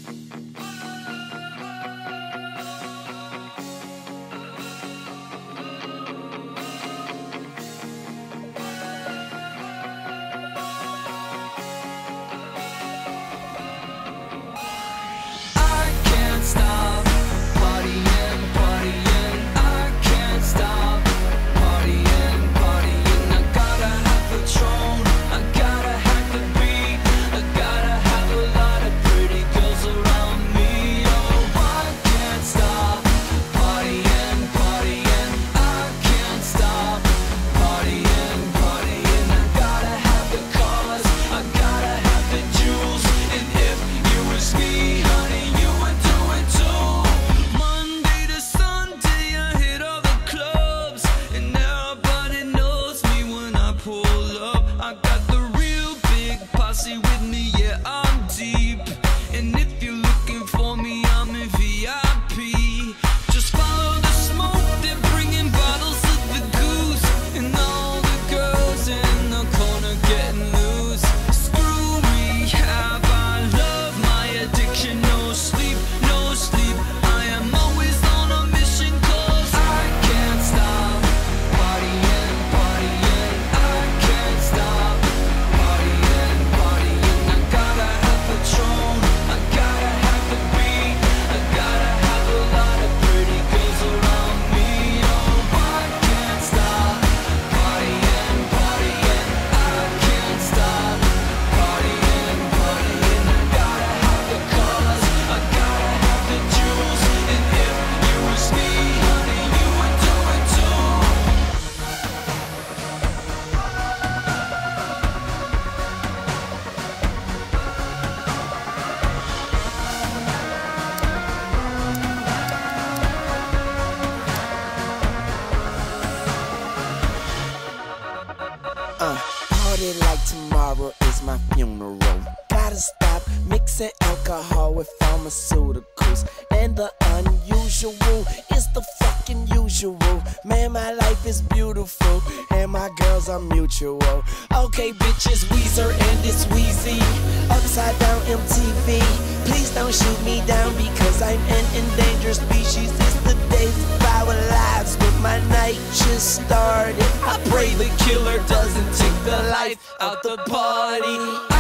Stop partying, partying. I can't stop partying, partying. I gotta have Patron, I gotta have the beat, I gotta have a lot of pretty girls around me. Oh, I can't stop partying, partying. I can't stop partying, partying. I gotta have the cars, I gotta have the jewels, and if you was me, honey, you would do it too. Monday to Sunday, I hit all the clubs, and everybody knows me when I pull up. I got the real big posse with me, yeah, I'm deep. And if you're looking for me, I'm in VIP. Just follow the smoke, they're bringing bottles of the goose, and all the girls in the corner getting loose. Screw rehab, I love my addiction. No sleep, no sleep. I am always on a mission, 'cause I can't stop partying, partying. I can't stop partying, partying. I gotta have Patron, I gotta have the beat, I gotta have a lot of pretty girls around me. Oh, I can't stop partying, partying. I can't stop partying, partying. I gotta have the cars, I gotta have the jewels, and if you was me, honey, you would do it too. Party like tomorrow is my funeral. Gotta stop mixing alcohol with pharmaceuticals. And the unusual is the fucking usual. Man, my life is beautiful, and my girls are mutual. Okay, bitches, Weezer and it's Weezy. Upside down MTV. Please don't shoot me down because I'm an endangered species. It's the days of our lives, but my night just started. I pray the killer doesn't take the life out the party.